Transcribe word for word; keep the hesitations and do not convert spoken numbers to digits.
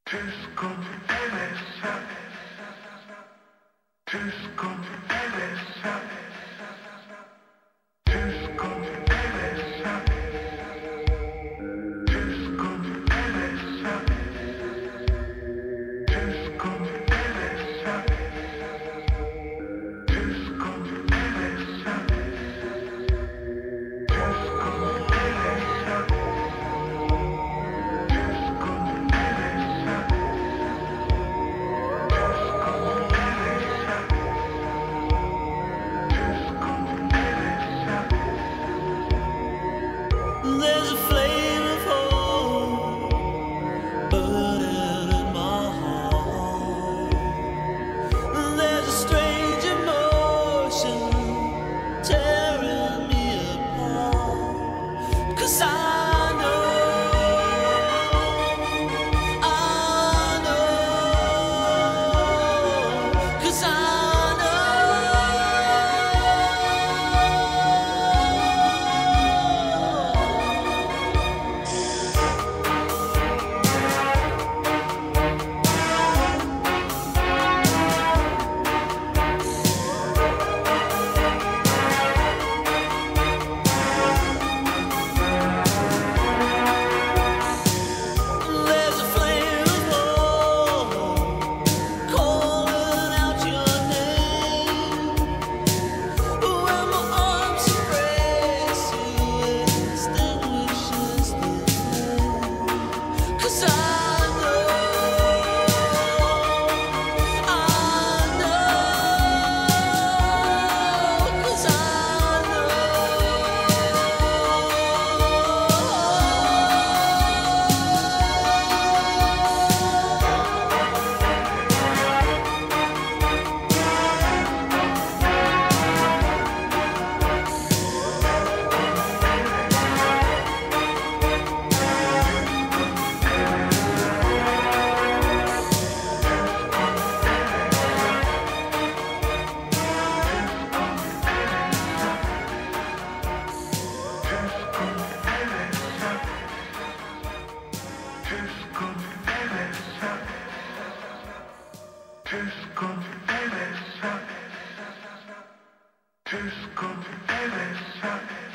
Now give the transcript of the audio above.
Disco Elisa, Disco Elisa, Disco Elisa, Disco Elisa, Disco Elisa, Disco Elisa, Disco There's a flame of hope burning in my heart. There's a strange emotion tearing me apart. 'Cause I know, I know, 'cause I Disco Elisa, Disco Elisa.